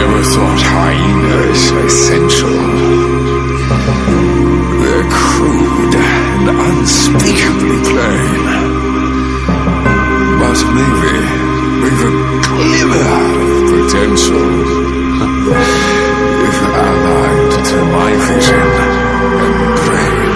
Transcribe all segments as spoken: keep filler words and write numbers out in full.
never thought hyenas essential. They're crude and unspeakably plain. But maybe we've a glimmer of potential if allied to my vision and brain.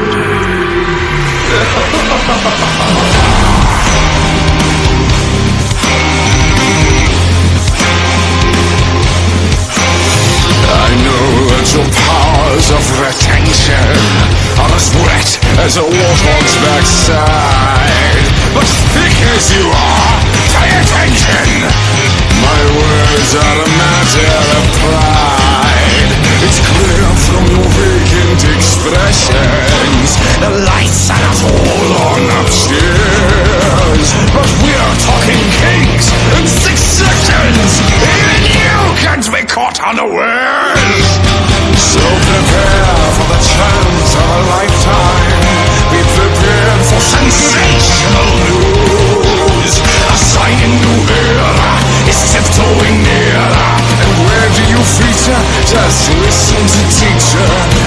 I know that your powers of retention are as wet as a warthog's backside. But thick as you are, pay attention! My words are a matter of pride. It's clear from your vacant expressions the lights are not all on upstairs. But we're talking kings in six seconds. Even you can't be caught unawares. So prepare for the chance of a lifetime. Be prepared for sensational news. A shining new era is tiptoeing nearer. And where do you feature? Just listen to teacher.